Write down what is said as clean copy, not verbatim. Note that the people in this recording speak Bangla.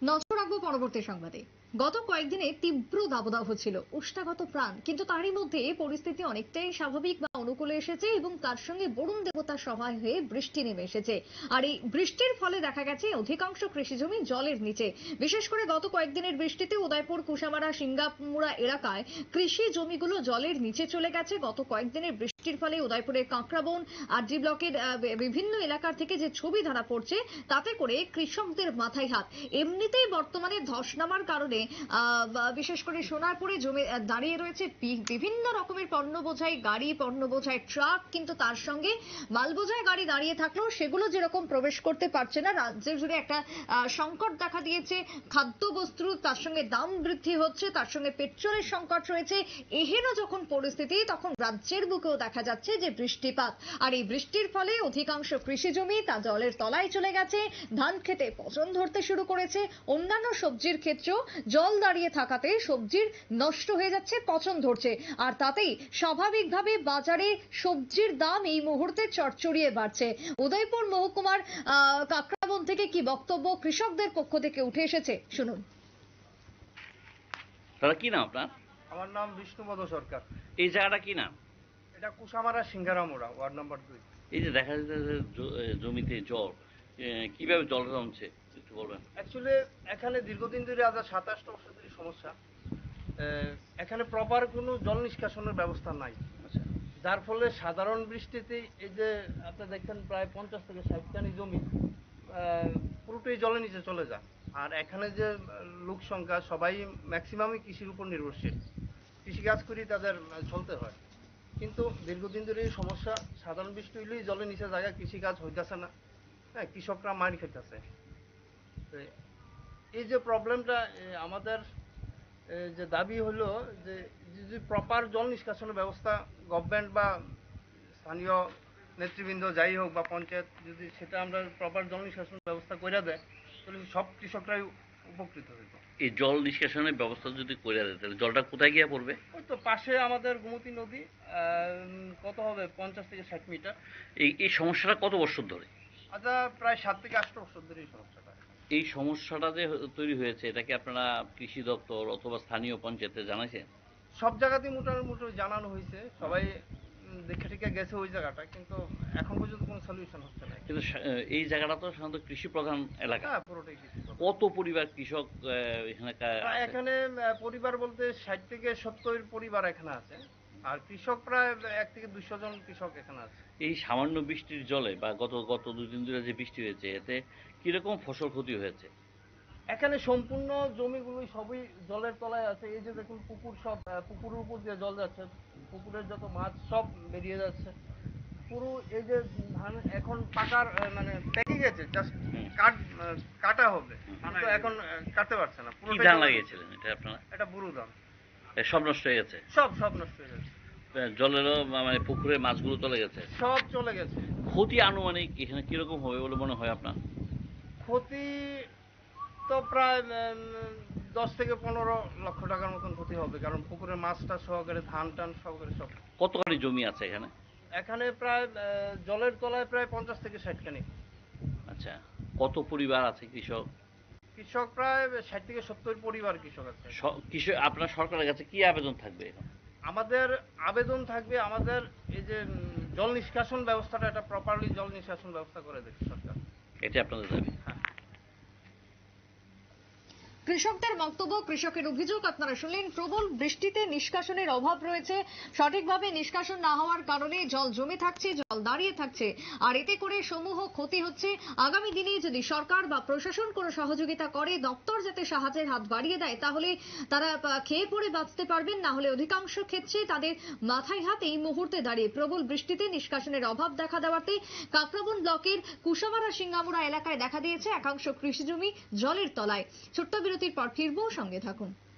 নজর রাখবো পরবর্তী সংবাদে। গত কয়েকদিনে তীব্র দাবদাহ ছিল, উষ্ণাগত প্রাণ, কিন্তু তারই মধ্যে পরিস্থিতি অনেকটাই স্বাভাবিক বা অনুকূলে এসেছে এবং তার সঙ্গে বরুণ দেবতার সহায় হয়ে বৃষ্টি নেমে এসেছে। আর এই বৃষ্টির ফলে দেখা গেছে অধিকাংশ কৃষিজমি জলের নিচে। বিশেষ করে গত কয়েকদিনের বৃষ্টিতে উদয়পুর, কুশামারা, সিঙ্গাপুরা এলাকায় কৃষি জমিগুলো জলের নিচে চলে গেছে। গত কয়েকদিনের বৃষ্টির ফলে উদয়পুরের কাঁকড়াবন আর ডি ব্লকের বিভিন্ন এলাকা থেকে যে ছবি ধরা পড়ছে, তাতে করে কৃষকদের মাথায় হাত। এমনিতেই বর্তমানে ধস নামার কারণে বিশেষ করে সোনারপুরে জমে দাঁড়িয়ে রয়েছে বিভিন্ন রকমের পণ্য বোঝাই গাড়ি, পণ্য বোঝাই ট্রাক, কিন্তু তার সঙ্গে মাল বোঝাই গাড়ি দাঁড়িয়ে থাকলেও সেগুলো যেরকম প্রবেশ করতে পারছে না। রাজ্যের জুড়ে একটা সংকট দেখা দিয়েছে, খাদ্যবস্ত্র, তার সঙ্গে দাম বৃদ্ধি হচ্ছে, তার সঙ্গে পেট্রোলের সংকট রয়েছে। এহেন যখন পরিস্থিতি, তখন রাজ্যের বুকেও দেখা যাচ্ছে যে বৃষ্টিপাত। আর এই বৃষ্টির ফলে অধিকাংশ কৃষি জমি তা জলের তলায় চলে গেছে, ধান খেতে পচন ধরতে শুরু করেছে। অন্যান্য সবজির ক্ষেত্রেও জল দাঁড়িয়ে থাকাতে সবজির নষ্ট হয়ে যাচ্ছে, পচন ধরছে। আর তাতেই স্বাভাবিকভাবে বাজারে সবজির দাম এই মুহূর্তে চড়চড়িয়ে বাড়ছে। উদয়পুর মহকুমার কাকড়াবন থেকে কি বক্তব্য কৃষকদের পক্ষ থেকে উঠে এসেছে, শুনুন। দাদা, কি নাম আপনার? আমার নাম বিষ্ণুপদ সরকার। এই জায়গাটা কি নাম? এটা কুশামারা সিঙ্গারামোড়া, ওয়ার্ড নম্বর 2। এই যে দেখা যাচ্ছে যে জমিতে জল, কিভাবে জল জমছে একটু বলবেন? অ্যাকচুয়ালি এখানে দীর্ঘদিন ধরে আজ 27টা বছর ধরে সমস্যা। এখানে প্রপার কোনো জল নিষ্কাশনের ব্যবস্থা নাই। আচ্ছা। যার ফলে সাধারণ বৃষ্টিতে এই যে আপনি দেখেন প্রায় 50 থেকে 60 কানি জমি পুরোটাই জলের নিচে চলে যায়। আর এখানে যে লোক সংখ্যা সবাই ম্যাক্সিমামই কৃষির উপর নির্ভরশীল, কৃষিকাজ করেই তাদের চলতে হয়। কিন্তু দীর্ঘদিন ধরে এই সমস্যা, সাধারণ বৃষ্টি হইলেই জলের নিচে জায়গায় কৃষিকাজ হইতেছে না। হ্যাঁ, কৃষকরা মার খেতেছে। এই যে প্রবলেমটা, আমাদের যে দাবি হলো যে যদি প্রপার জল নিষ্কাশনের ব্যবস্থা গভর্নমেন্ট বা স্থানীয় নেতৃবৃন্দ যাই হোক বা পঞ্চায়েত, যদি সেটা আমরা প্রপার জল নিষ্কাশনের ব্যবস্থা করে দেয়, তাহলে সব কৃষকরাই উপকৃত হইত। এই জল নিষ্কাশনের ব্যবস্থা যদি করে দেয়, তাহলে জলটা কোথায় গিয়ে পড়বে? ওই তো পাশে আমাদের গোমতী নদী, কত হবে 50 থেকে 60 মিটার। এই সমস্যাটা কত বছর ধরে? আচ্ছা, প্রায় 7 থেকে 8 বছর ধরে এই সমস্যাটা। এই সমস্যাটা যে তৈরি হয়েছে, এটা কি আপনারা কৃষি দপ্তর অথবা স্থানীয় পঞ্চায়েতে জানাইছেন? সব জায়গাতেই মোটামুটি জানানো হয়েছে, সবাই দেখে ঠেকে গেছে ওই জায়গাটা, কিন্তু এখন পর্যন্ত কোনো সলিউশন হচ্ছে না। কিন্তু এই জায়গাটা তো সাধারণত কৃষি প্রধান এলাকা। হ্যাঁ, পুরোটাই কৃষি। কত পরিবার কৃষক এখানে? এখানে পরিবার বলতে 60 থেকে 70 পরিবার এখানে আছে। আর কৃষক প্রায় 1 থেকে 200 জন কৃষক এখানে আছে। এই সামান্য বৃষ্টির জলে বা গত 2 দিন ধরে যে বৃষ্টি হয়েছে, এতে কিরকম ফসল ক্ষতি হয়েছে? এখানে সম্পূর্ণ জমিগুলোই সবই জলের তলায় আছে। এই যে দেখুন পুকুর, সব পুকুরের উপর দিয়ে জল যাচ্ছে, পুকুরের যত মাছ সব বেরিয়ে যাচ্ছে। পুরো এই যে ধান এখন পাকার মানে পেকে গেছে, জাস্ট কাটা হবে, কিন্তু এখন কাটতে পারছে না। কি ধান লাগিয়েছিলেন এটা আপনারা? এটা বুরু ধান। সব নষ্ট হয়ে গেছে? সব নষ্ট হয়ে গেছে। জলেরও মানে পুকুরের মাছগুলো চলে গেছে? সব চলে গেছে। ক্ষতি আনুমানিক এখানে কিরকম হবে বলে মনে হয় আপনার? ক্ষতি তো প্রায় 10 থেকে 15 লক্ষ টাকার মতন ক্ষতি হবে, কারণ পুকুরের মাছটা সহকারে, ধান টান সহকারে সব। কতখানি জমি আছে এখানে? এখানে প্রায় জলের তলায় প্রায় 50 থেকে 60 খানি। আচ্ছা, কত পরিবার আছে কৃষক? কৃষক প্রায় 60 থেকে 70 পরিবার কৃষক আছে। কৃষক, আপনার সরকারের কাছে কি আবেদন থাকবে এখন? আমাদের আবেদন থাকবে, আমাদের এই যে জল নিষ্কাশন ব্যবস্থাটা, এটা প্রপারলি জল নিষ্কাশন ব্যবস্থা করে দেবে সরকার। এটা আপনাদের দাবি? হ্যাঁ। কৃষকদের বক্তব্য, কৃষকের অভিযোগ আপনারা শুনলেন। প্রবল বৃষ্টিতে নিষ্কাশনের অভাব রয়েছে, সঠিকভাবে নিষ্কাশন না হওয়ার কারণে জল জমে থাকছে, জল দাঁড়িয়ে থাকছে, আর এতে করে সমূহ ক্ষতি হচ্ছে। আগামী দিনে যদি সরকার বা প্রশাসন কোনো সহযোগিতা করে, দপ্তর যাতে সাহায্যের হাত বাড়িয়ে দেয়, তাহলে তারা খেয়ে পড়ে বাঁচতে পারবেন। না হলে অধিকাংশ ক্ষেত্রে তাদের মাথায় হাত এই মুহূর্তে দাঁড়িয়ে। প্রবল বৃষ্টিতে নিষ্কাশনের অভাব দেখা দেওয়াতে কাকড়াবন ব্লকের কুশামারা সিঙ্গামুড়া এলাকায় দেখা দিয়েছে একাংশ কৃষিজমি জলের তলায়। ছোট্ট বিরতির পর ফিরবো, সঙ্গে থাকুন।